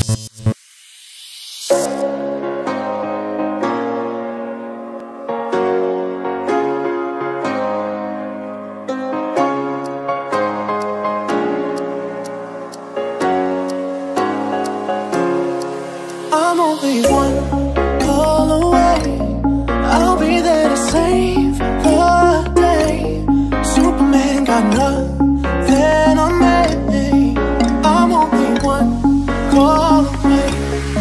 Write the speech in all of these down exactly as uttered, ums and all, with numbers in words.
I'm only one call away. I'll be there to save the day. Superman got nothing on me. I'm only one call away.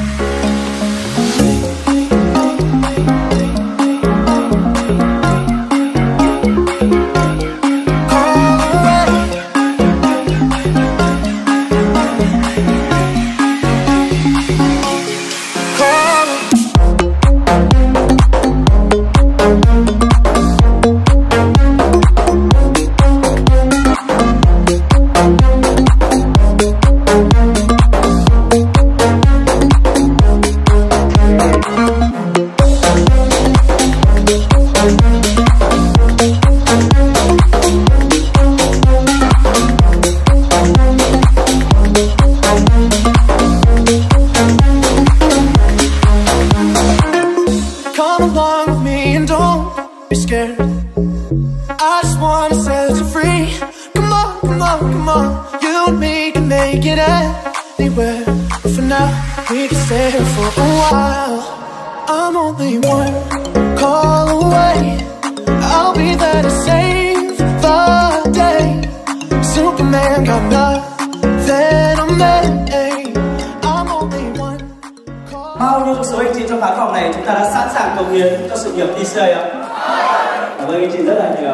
Come along with me and don't be scared. I just wanna set you free. Come on, come on, come on. You and me can make it anywhere, but for now we can stay here for a while. I'm only one call away. I'll be there to save the day. Superman got nothing on me. I'm only one. Bao nhiêu số anh chị trong khán phòng này chúng ta đã sẵn sàng cống hiến cho sự nghiệp tê xê ạ? Cảm ơn anh chị rất là nhiều.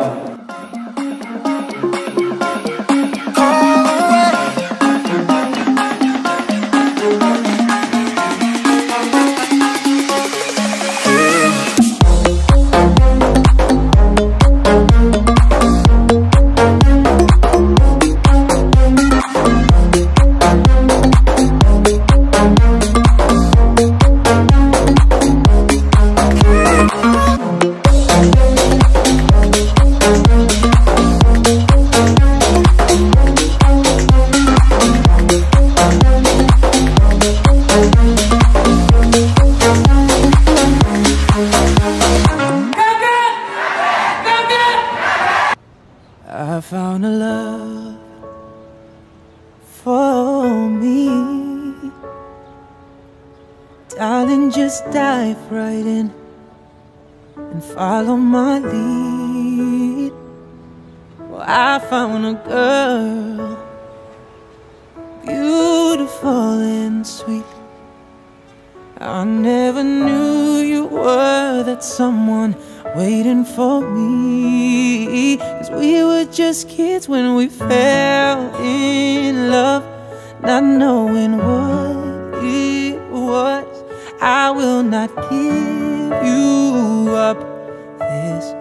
I found a love for me. Darling, just dive right in and follow my lead. Well, I found a girl, beautiful and sweet. I never knew you were that someone waiting for me. Cause we were just kids when we fell in love, not knowing what it was. I will not give you up this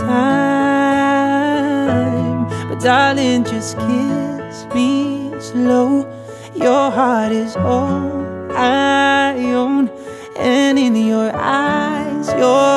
time, but darling, just kiss me slow. Your heart is all I own, and in your eyes, your